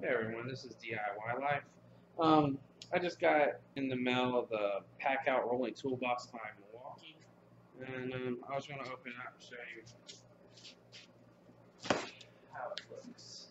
Hey everyone, this is DIY Life. I just got in the mail the Pack Out Rolling Toolbox by Milwaukee, and I was going to open it up and show you how it looks.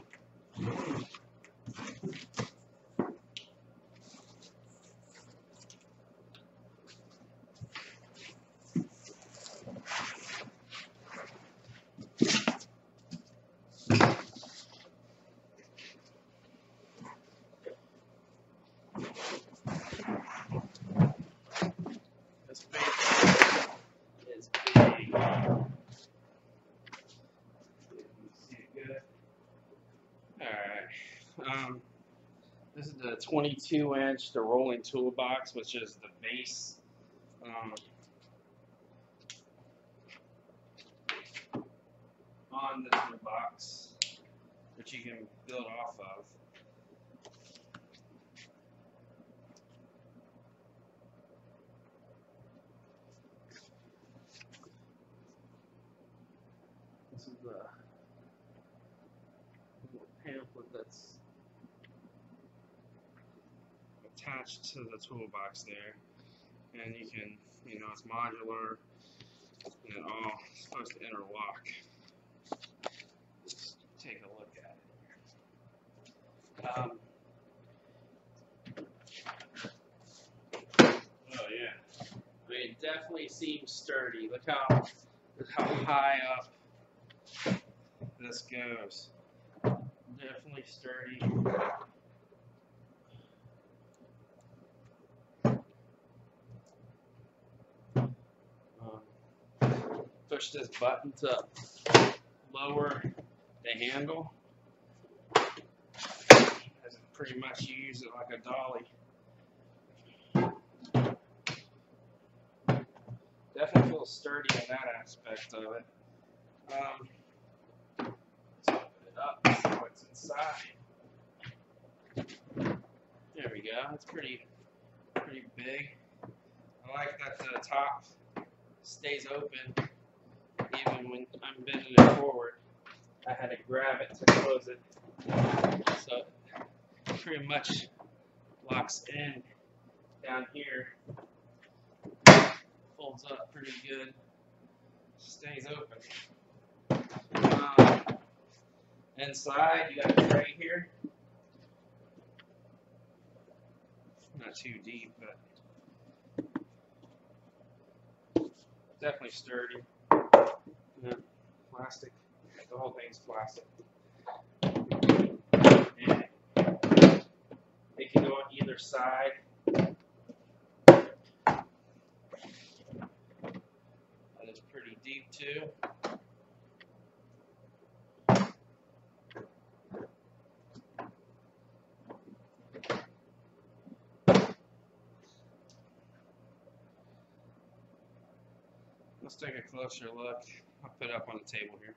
This base is big. You see it good? Alright. This is the 22-inch, the rolling toolbox, which is the base. On the toolbox, which you can build off of. This is the little pamphlet that's attached to the toolbox there, and you can, it's modular and it all is supposed to interlock. Let's take a look at it. Oh yeah, I mean, it definitely seems sturdy. Look how high up this goes. Definitely sturdy. Push this button to lower the handle. Pretty much you use it like a dolly. Definitely feels sturdy in that aspect of it. Let's open it up and see what's inside. There we go. It's pretty big. I like that the top stays open even when I'm bending it forward. I had to grab it to close it, so it pretty much locks in down here. Folds up pretty good. Stays open. Inside, you got a tray here. Not too deep, but definitely sturdy. Yeah, plastic. The whole thing's plastic. And it can go on either side. And it's pretty deep too. Let's take a closer look. I'll put it up on the table here.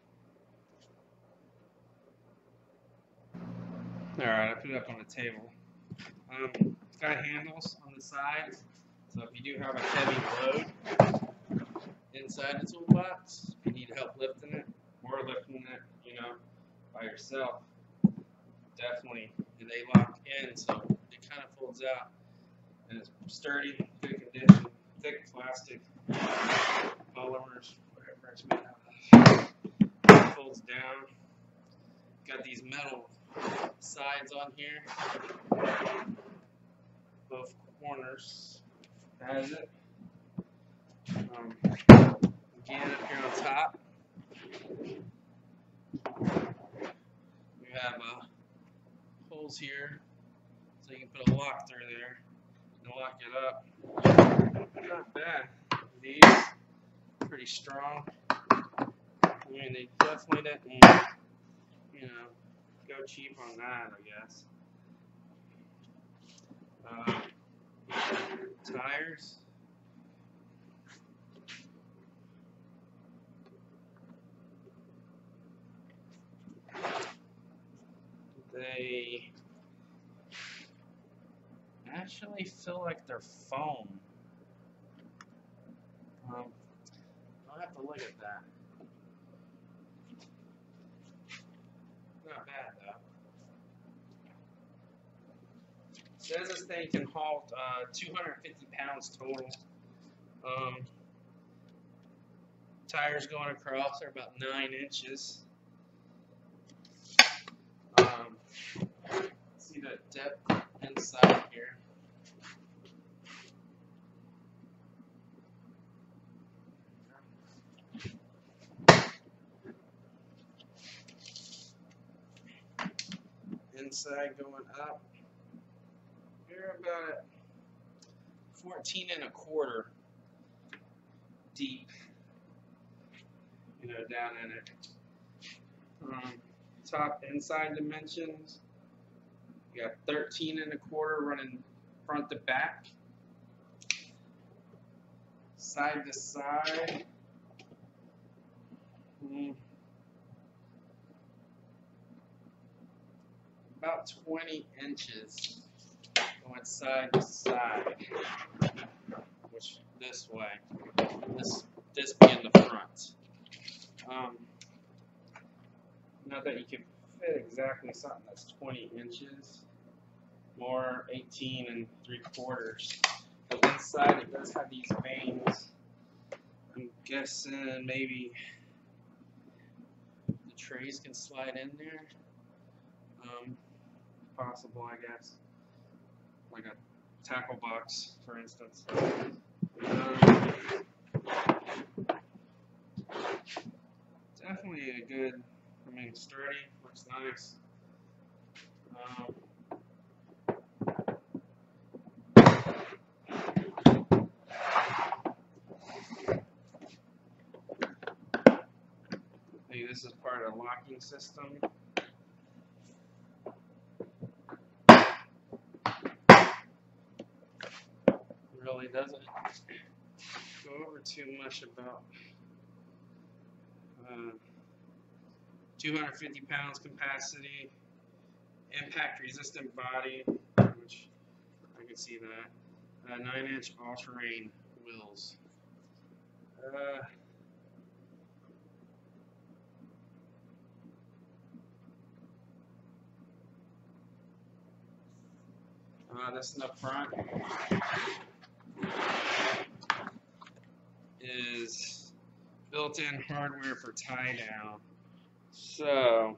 Alright, I put it up on the table. It's got handles on the sides, so if you do have a heavy load inside the toolbox, if you need help lifting it, or lifting it, by yourself, definitely, they lock in, so it kind of folds out, and it's sturdy, good condition, thick plastic, polymers, whatever it's made out of. It folds down. Got these metal sides on here. Both corners has it. Again, up here on top, we have holes here, so you can put a lock through there and lock it up. Not bad. These pretty strong. I mean, they definitely didn't, go cheap on that, I guess. Tires. They actually feel like they're foam. I'll have to look at that. Not bad though. Says this thing can haul 250 pounds total. Tires going across are about 9 inches. See the depth inside here. Inside going up. You're about at 14 1/4 deep. You know, down in it. Top inside dimensions. You got 13 1/4 running front to back. Side to side. About 20 inches going side to side, which this way, this being the front. Not that you can fit exactly something that's 20 inches, more 18 3/4. But inside it does have these vanes. I'm guessing maybe the trays can slide in there. Possible, I guess. Like a tackle box, for instance. Definitely a good, sturdy, looks nice. Maybe this is part of the locking system. Really doesn't go over too much about 250 pounds capacity, impact resistant body, which I can see that, 9-inch all-terrain wheels. This in the front is built-in hardware for tie down. So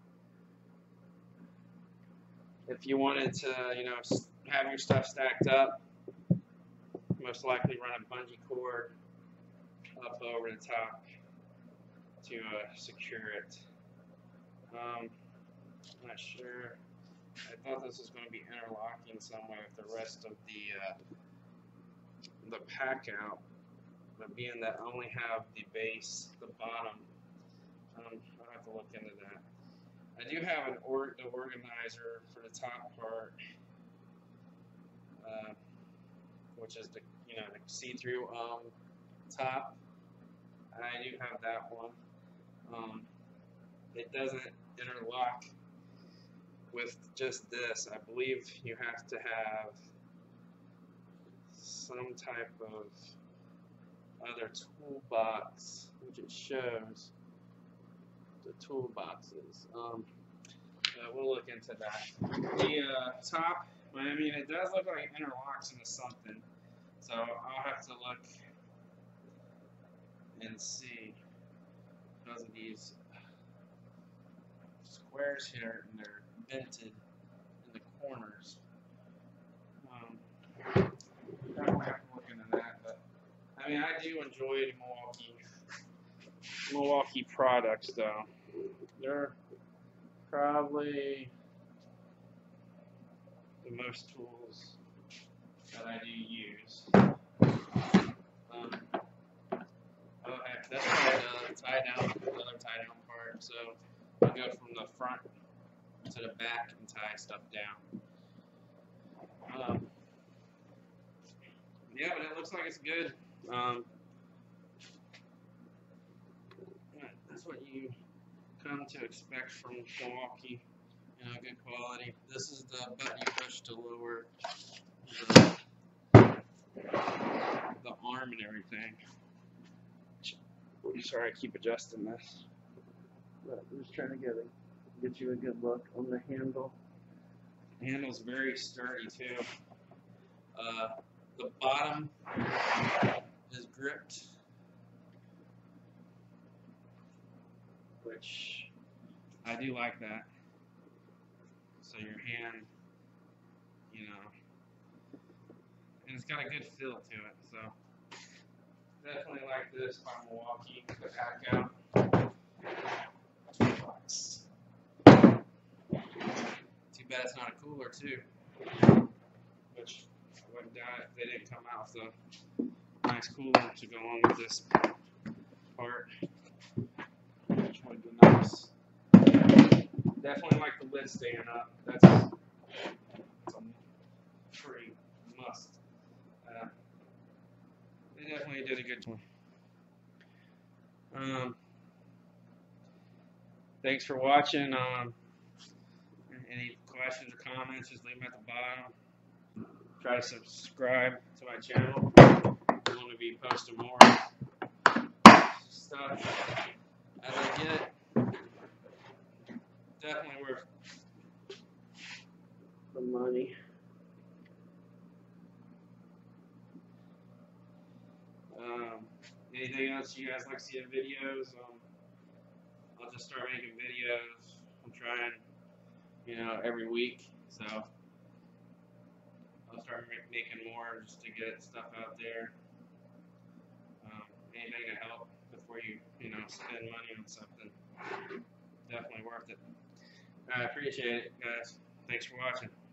if you wanted to, have your stuff stacked up, most likely run a bungee cord up over the top to secure it. I'm not sure. I thought this was going to be interlocking somewhere with the rest of the pack out, but being that I only have the base, the bottom, I'll have to look into that. I do have the organizer for the top part, which is the the see-through top. I do have that one. It doesn't interlock with just this. I believe you have to have some type of other toolbox, which it shows the toolboxes. We'll look into that. The top, it does look like it interlocks into something, so I'll have to look and see because of these squares here, and they're vented in the corners. Definitely have to look into that, but I do enjoy the Milwaukee products, though. They're probably the most tools that I do use. That's probably the other tie down part. So I'll go from the front to the back and tie stuff down. Yeah, but it looks like it's good. That's what you come to expect from Milwaukee. Good quality. This is the button you push to lower the arm and everything. I'm sorry, I keep adjusting this. But I'm just trying to get you a good look on the handle. The handle's very sturdy too. The bottom is gripped, which I do like that. So your hand, you know, and it's got a good feel to it. So definitely like this by Milwaukee. The pack out. Too bad it's not a cooler too, which I wouldn't doubt if they didn't come out with a nice cooler to go along with this part, which would be nice. Definitely like the lid staying up. That's a pretty must. They definitely did a good job. Thanks for watching. Any questions or comments, just leave them at the bottom. Try to subscribe to my channel. I'm going to be posting more stuff as I get it. Definitely worth the money. Anything else you guys like to see in videos? I'll just start making videos. I'm trying, you know, every week. So I'll start making more just to get stuff out there. Anything to help before you know, spend money on something. Definitely worth it. I appreciate it, guys. Thanks for watching.